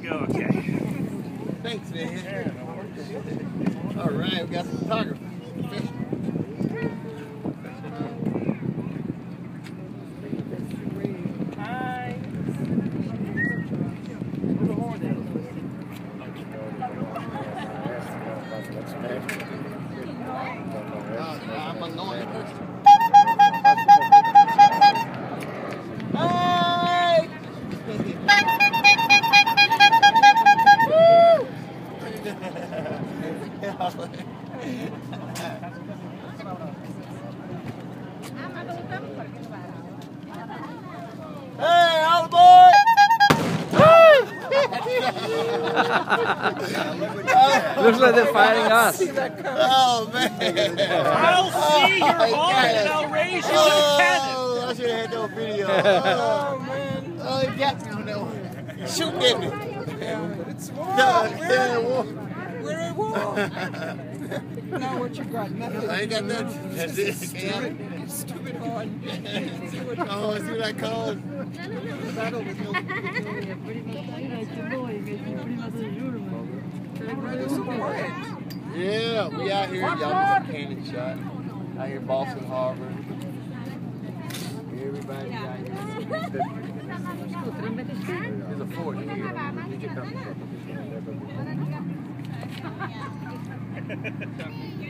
go okay. Thanks, man. All right, we got some photography. Hi. I'm annoying. Hey, all aboard! Looks like they're fighting us. Oh, man. I'll see your heart and I'll raise you to the cannon. Oh, I should have had no video. Oh, man. Oh, he got me on that one. Shoot at me. It's war. Yeah, war. We're at war. Now what you got? Nothing. I ain't got nothing. That's it. Stupid horn. Oh, see what I called? Battle with no. Yeah, we out here. Y'all get some cannon shot. Out here, Boston Harbor. Everybody out here. There's a fort here. You can come.